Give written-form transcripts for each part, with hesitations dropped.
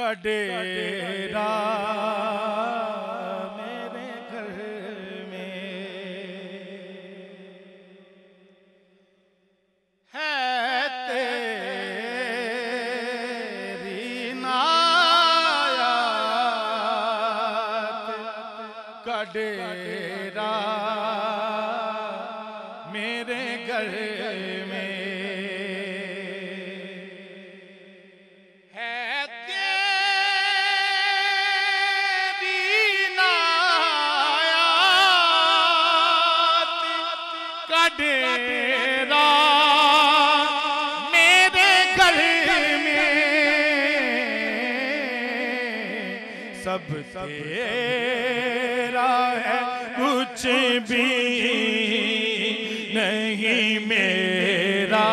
का डेरा मेरे घर में है, तेरी नायात का डेरा मेरे घर में डेरा मेरे घर में सब तेरा है, कुछ भी नहीं मेरा।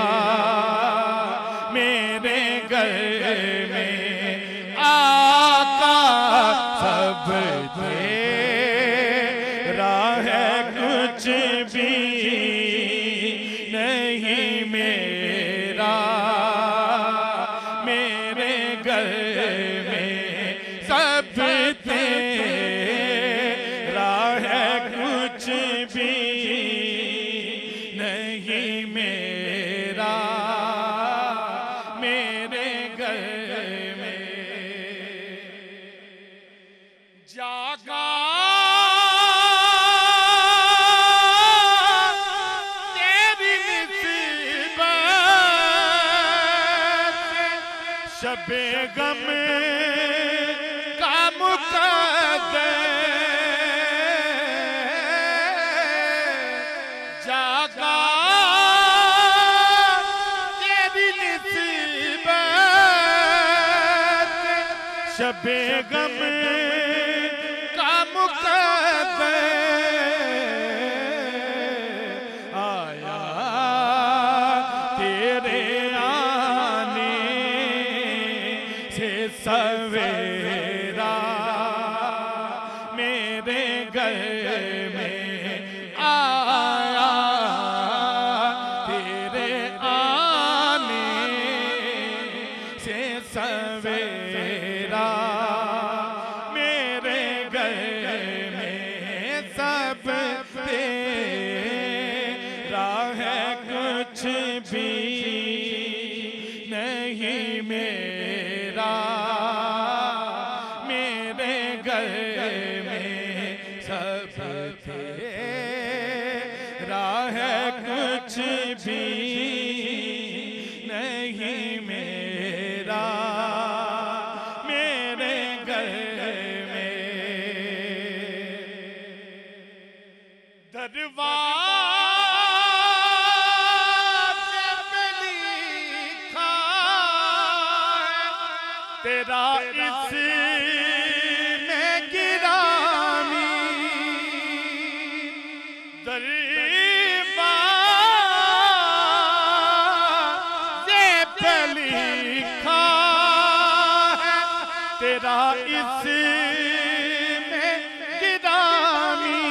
मेरे घर में आका सब तेरा है, कुछ भी नहीं मेरा। मेरे घर में सब तेरा है, कुछ भी नहीं मेरा। मेरे घर में जागा शबे गम का मुकद्दर जागा तेरी निस्बत। शबे गम का मुकद्दर आया तेरे सवेरा। मेरे घर में आया तेरे आने से सवेरा। मेरे घर में सब तेरा है, कुछ भी नहीं मेरा। मेरे घर में सब तेरा है, कुछ भी नहीं मेरा। मेरे घर में दरवाज़े पे लिखा तेरा इसमें गिरामी। दरवाज़े पे लिखा है तेरा इसमें गिरामी।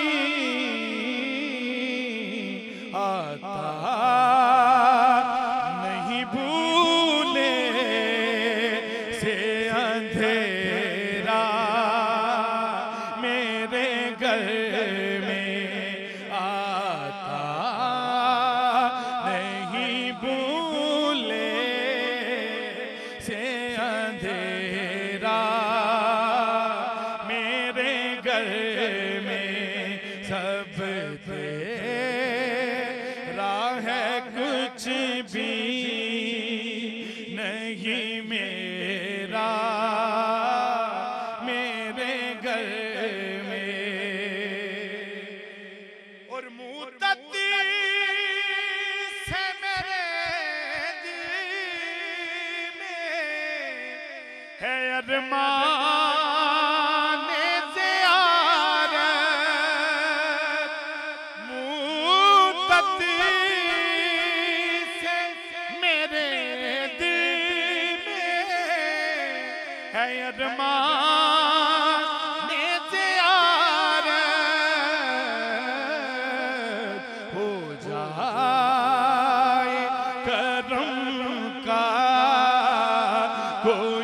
आता नहीं भूले से अंधेरा। मेरे घर में आता नहीं भूले से अंधेरा। मेरे घर में सब तेरा है, कुछ भी नहीं मेरा। मेरे घर में और मुद्दती से मेरे दिल में है अरमान ज़ियारत। मुद्दती से मेरे दिल में है अरमान ज़ियारत। हो जाए करम का कोई